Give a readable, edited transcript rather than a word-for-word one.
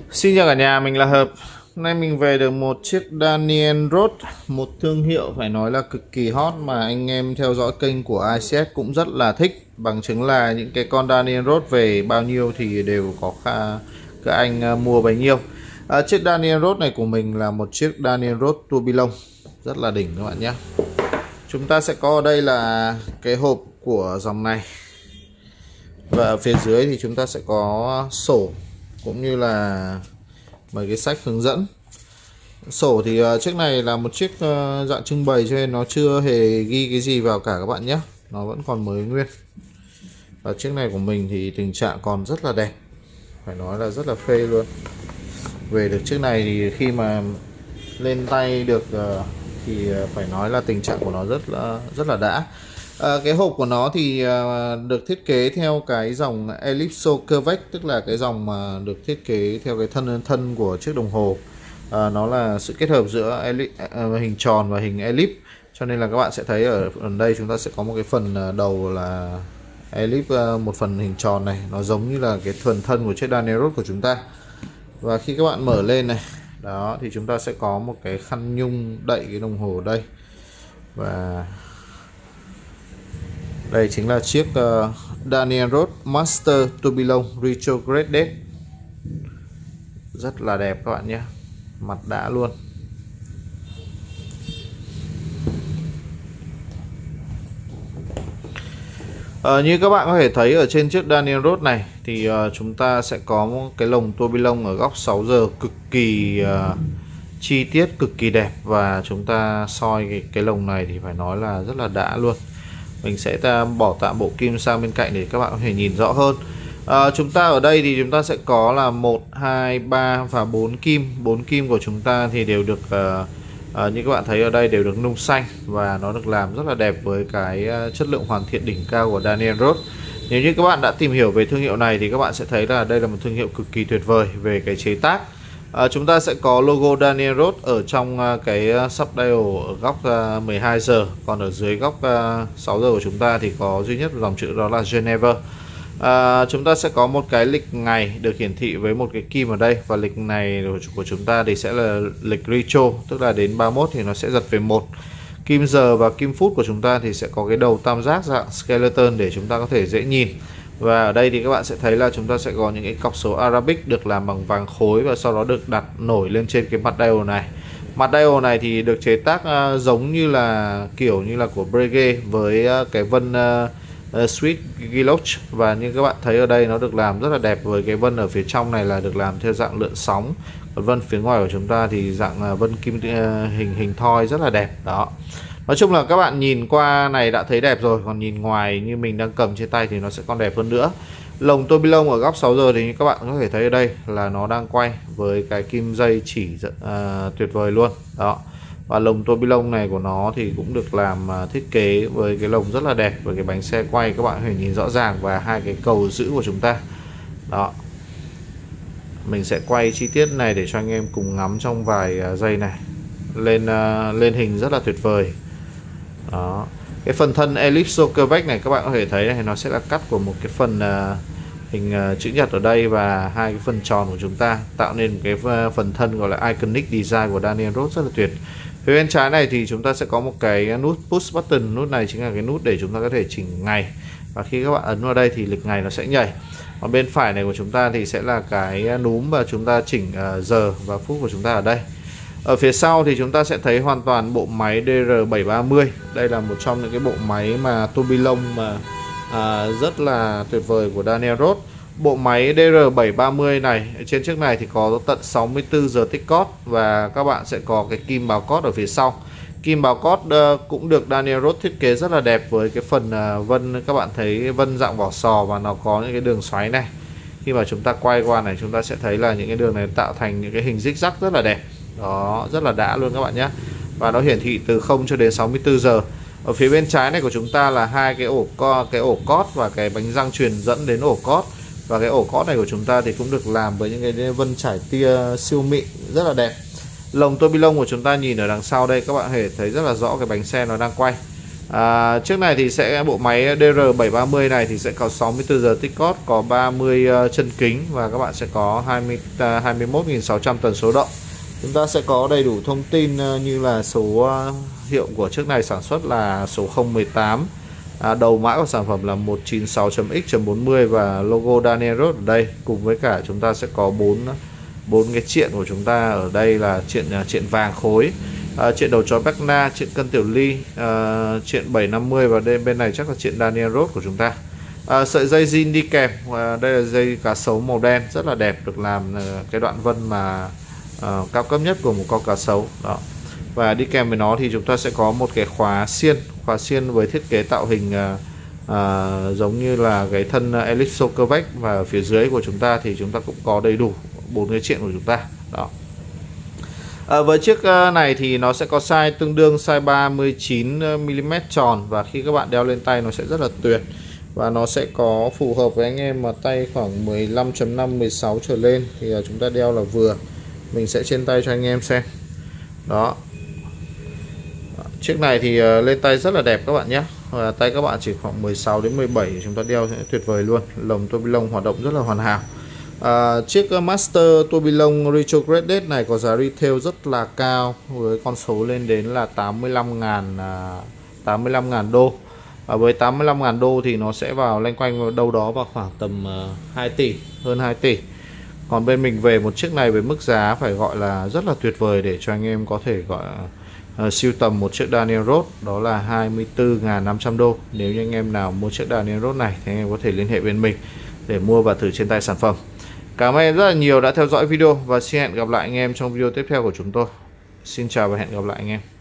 Xin chào cả nhà, mình là Hợp. Hôm nay mình về được một chiếc Daniel Road, một thương hiệu phải nói là cực kỳ hot mà anh em theo dõi kênh của ICS cũng rất là thích. Bằng chứng là những cái con Daniel Road về bao nhiêu thì đều có các anh mua bấy nhiêu. Chiếc Daniel Road này của mình là một chiếc Daniel Road Tourbillon rất là đỉnh các bạn nhé. Chúng ta sẽ có ở đây là cái hộp của dòng này, và ở phía dưới thì chúng ta sẽ có sổ cũng như là mấy cái sách hướng dẫn. Sổ thì chiếc này là một chiếc dạng trưng bày cho nên nó chưa hề ghi cái gì vào cả các bạn nhé, nó vẫn còn mới nguyên. Và chiếc này của mình thì tình trạng còn rất là đẹp, phải nói là rất là phê luôn. Về được chiếc này thì khi mà lên tay được thì phải nói là tình trạng của nó rất là đã. Cái hộp của nó thì được thiết kế theo cái dòng Ellipso Curvex, tức là cái dòng mà được thiết kế theo cái thân của chiếc đồng hồ. Nó là sự kết hợp giữa hình tròn và hình ellipse, cho nên là các bạn sẽ thấy ở đây chúng ta sẽ có một cái phần đầu là ellipse, một phần hình tròn này, nó giống như là cái phần thân của chiếc Daniel Road của chúng ta. Và khi các bạn mở lên này, đó thì chúng ta sẽ có một cái khăn nhung đậy cái đồng hồ đây. Và đây chính là chiếc Daniel Road Master Tourbillon Retrograded. Rất là đẹp các bạn nhé, mặt đã luôn. Như các bạn có thể thấy ở trên chiếc Daniel Road này thì chúng ta sẽ có một cái lồng tourbillon ở góc 6 giờ cực kỳ chi tiết, cực kỳ đẹp. Và chúng ta soi cái lồng này thì phải nói là rất là đã luôn. Mình sẽ bỏ tạm bộ kim sang bên cạnh để các bạn có thể nhìn rõ hơn. Chúng ta ở đây thì chúng ta sẽ có là 1, 2, 3 và 4 kim. 4 kim của chúng ta thì đều được như các bạn thấy ở đây đều được nung xanh, và nó được làm rất là đẹp với cái chất lượng hoàn thiện đỉnh cao của Daniel Road. Nếu như các bạn đã tìm hiểu về thương hiệu này thì các bạn sẽ thấy là đây là một thương hiệu cực kỳ tuyệt vời về cái chế tác. Chúng ta sẽ có logo Daniel Road ở trong cái subdial ở góc 12 giờ, còn ở dưới góc 6 giờ của chúng ta thì có duy nhất dòng chữ đó là Geneva. Chúng ta sẽ có một cái lịch ngày được hiển thị với một cái kim ở đây, và lịch này của chúng ta thì sẽ là lịch retro, tức là đến 31 thì nó sẽ giật về 1. Kim giờ và kim phút của chúng ta thì sẽ có cái đầu tam giác dạng skeleton để chúng ta có thể dễ nhìn. Và ở đây thì các bạn sẽ thấy là chúng ta sẽ có những cái cọc số Arabic được làm bằng vàng khối, và sau đó được đặt nổi lên trên cái mặt dial này. Mặt dial này thì được chế tác giống như là kiểu như là của Breguet với cái vân Swiss Guilloche. Và như các bạn thấy ở đây nó được làm rất là đẹp, với cái vân ở phía trong này là được làm theo dạng lượn sóng, còn vân phía ngoài của chúng ta thì dạng vân kim hình thoi rất là đẹp đó. Nói chung là các bạn nhìn qua này đã thấy đẹp rồi, còn nhìn ngoài như mình đang cầm trên tay thì nó sẽ còn đẹp hơn nữa. Lồng tourbillon ở góc 6 giờ thì các bạn có thể thấy ở đây là nó đang quay với cái kim dây chỉ tuyệt vời luôn đó. Và lồng tourbillon này của nó thì cũng được làm thiết kế với cái lồng rất là đẹp, với cái bánh xe quay các bạn có thể nhìn rõ ràng, và hai cái cầu giữ của chúng ta đó. Mình sẽ quay chi tiết này để cho anh em cùng ngắm trong vài giây này. Lên hình rất là tuyệt vời đó. Cái phần thân ellipso curvex này các bạn có thể thấy này, nó sẽ là cắt của một cái phần hình chữ nhật ở đây, và hai cái phần tròn của chúng ta tạo nên một cái phần thân gọi là iconic design của Daniel Road rất là tuyệt. Phía bên trái này thì chúng ta sẽ có một cái nút push button. Nút này chính là cái nút để chúng ta có thể chỉnh ngày, và khi các bạn ấn vào đây thì lịch ngày nó sẽ nhảy. Còn bên phải này của chúng ta thì sẽ là cái núm và chúng ta chỉnh giờ và phút của chúng ta ở đây. Ở phía sau thì chúng ta sẽ thấy hoàn toàn bộ máy DR730. Đây là một trong những cái bộ máy mà tourbillon mà rất là tuyệt vời của Daniel Road. Bộ máy DR730 này trên chiếc này thì có tận 64 giờ tích cót, và các bạn sẽ có cái kim bào cót ở phía sau. Kim bào cót cũng được Daniel Road thiết kế rất là đẹp, với cái phần vân các bạn thấy vân dạng vỏ sò, và nó có những cái đường xoáy này. Khi mà chúng ta quay qua này chúng ta sẽ thấy là những cái đường này tạo thành những cái hình zigzag rất là đẹp đó, rất là đã luôn các bạn nhé. Và nó hiển thị từ 0 cho đến 64 giờ. Ở phía bên trái này của chúng ta là hai cái ổ cót và cái bánh răng truyền dẫn đến ổ cót. Và cái ổ cót này của chúng ta thì cũng được làm với những cái vân trải tia siêu mịn rất là đẹp. Lồng tourbillon của chúng ta nhìn ở đằng sau đây, các bạn có thể thấy rất là rõ cái bánh xe nó đang quay. Chiếc này thì sẽ bộ máy DR730 này thì sẽ có 64 giờ tích cót, có 30 chân kính và các bạn sẽ có 21.600 tần số động. Chúng ta sẽ có đầy đủ thông tin như là số hiệu của chiếc này sản xuất là số 018, đầu mã của sản phẩm là 196.x.40 và logo Daniel Roth ở đây, cùng với cả chúng ta sẽ có bốn cái triện của chúng ta ở đây là triện vàng khối, triện đầu chó Berna, triện cân tiểu ly, triện 750 và bên này chắc là triện Daniel Roth của chúng ta. Sợi dây zin đi kèm, đây là dây cá sấu màu đen rất là đẹp, được làm cái đoạn vân mà cao cấp nhất của một con cá sấu đó. Và đi kèm với nó thì chúng ta sẽ có một cái khóa xiên với thiết kế tạo hình giống như là cái thân Ellipso Curvex, và phía dưới của chúng ta thì chúng ta cũng có đầy đủ 4 cái triện của chúng ta đó. Với chiếc này thì nó sẽ có size tương đương size 39mm tròn, và khi các bạn đeo lên tay nó sẽ rất là tuyệt, và nó sẽ có phù hợp với anh em mà tay khoảng 15.5 16 trở lên thì chúng ta đeo là vừa. Mình sẽ trên tay cho anh em xem đó. Chiếc này thì lên tay rất là đẹp các bạn nhé. Tay các bạn chỉ khoảng 16 đến 17 chúng ta đeo sẽ tuyệt vời luôn. Lồng tua bi lông hoạt động rất là hoàn hảo. Chiếc Master tua bi lông retrograded này có giá retail rất là cao, với con số lên đến là 85.000 đô. Với 85.000 đô thì nó sẽ vào loanh quanh đâu đó vào khoảng tầm 2 tỷ, hơn 2 tỷ. Còn bên mình về một chiếc này với mức giá phải gọi là rất là tuyệt vời để cho anh em có thể gọi sưu tầm một chiếc Daniel Roth, đó là 24.500 đô. Nếu như anh em nào mua chiếc Daniel Roth này thì anh em có thể liên hệ bên mình để mua và thử trên tay sản phẩm. Cảm ơn em rất là nhiều đã theo dõi video và xin hẹn gặp lại anh em trong video tiếp theo của chúng tôi. Xin chào và hẹn gặp lại anh em.